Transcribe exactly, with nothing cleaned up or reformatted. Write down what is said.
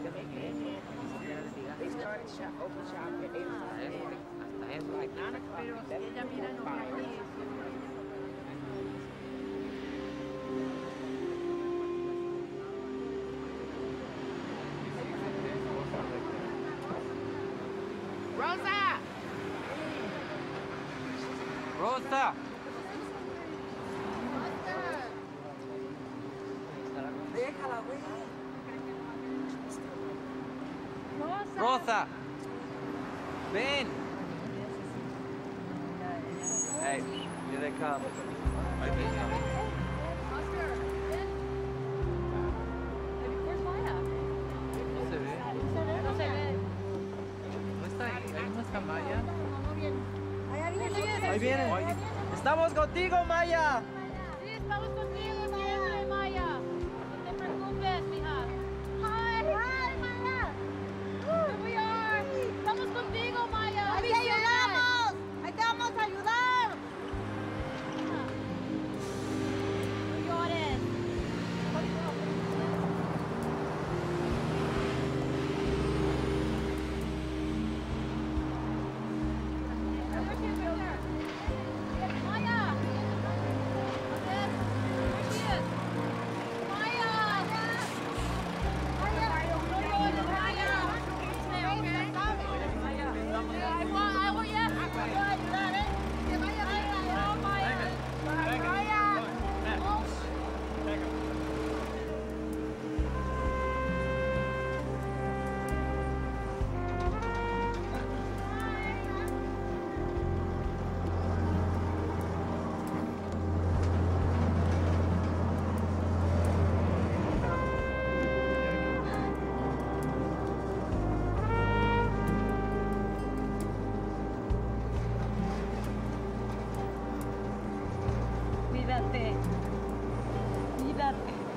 They started shop, open shop at eight o'clock. Hasta eso, like, nine o'clock. Pero si ella mira no ve eso. Rosa! Rosa! Déjala, güey. Rosa. Rosa! Ven! Hey, here they come. Ahí vienen. Oscar, ven. Where's Maya? No se ve. No se ve. ¿No está ahí? ¿Ahí no está Maya? Allá viene. Ahí viene. ¡Estamos contigo, Maya! Sí, estamos contigo siempre, Maya. No te preocupes, mija. Hi, hi, Maya. Here we are. Estamos contigo, Maya. ¡Ahí te ayudamos! ¡Ahí te vamos a ayudar! No llores. Maya. There she is. Maya. Maya. No llores, Maya. Stay okay. I want, I want, yes. I want to ayudar, ¿eh? Que vaya, vaya. No, Maya. Maya. Oh. Cuídate. Cuídate.